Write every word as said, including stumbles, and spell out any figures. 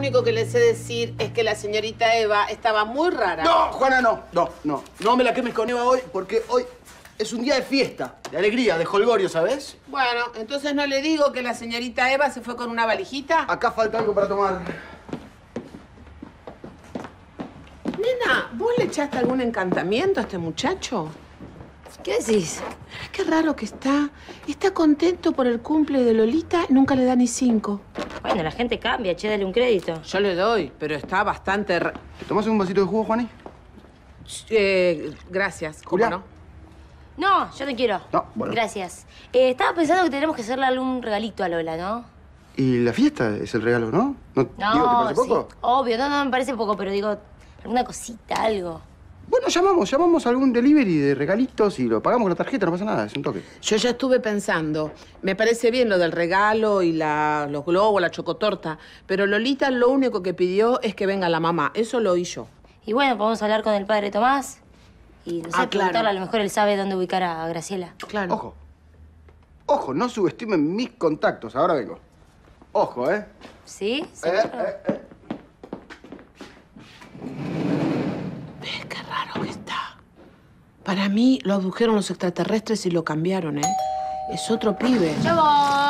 único que les sé decir es que la señorita Eva estaba muy rara. No, Juana, no. No, no. No me la quemes con Eva hoy porque hoy es un día de fiesta, de alegría, de jolgorio, ¿sabes? Bueno, entonces no le digo que la señorita Eva se fue con una valijita. Acá falta algo para tomar. Nena, ¿vos le echaste algún encantamiento a este muchacho? ¿Qué decís? Qué raro que está. Está contento por el cumple de Lolita y nunca le da ni cinco. Bueno, la gente cambia, che, dale un crédito. Yo le doy, pero está bastante... ra- ¿Te tomas un vasito de jugo, Juani? Eh, gracias. ¿Cómo Julia. no? No, yo no quiero. No, bueno. Gracias. Eh, estaba pensando que tenemos que hacerle algún regalito a Lola, ¿no? Y la fiesta es el regalo, ¿no? ¿No, No, digo, ¿te parece sí, poco? obvio. No, no, me parece poco, pero digo, alguna cosita, algo. Bueno, llamamos, llamamos a algún delivery de regalitos y lo pagamos con la tarjeta, no pasa nada, es un toque. Yo ya estuve pensando. Me parece bien lo del regalo y la, los globos, la chocotorta. Pero Lolita lo único que pidió es que venga la mamá. Eso lo oí yo. Y bueno, podemos hablar con el padre Tomás y, no sé, Ah, claro. preguntarle. A lo mejor él sabe dónde ubicar a Graciela. Claro. Ojo. Ojo, no subestimen mis contactos. Ahora vengo. Ojo, ¿eh? ¿Sí? Eh, ¿Seguro? eh, eh. ¿Ves qué raro que está? Para mí lo abdujeron los extraterrestres y lo cambiaron, ¿eh? Es otro pibe. ¡Ya voy!